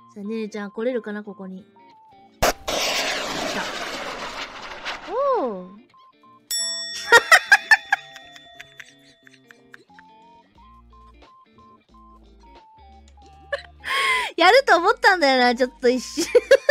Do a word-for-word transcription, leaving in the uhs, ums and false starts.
さあ、ねねちゃん来れるかなここに。来た。おー。やると思ったんだよな、ちょっと一瞬。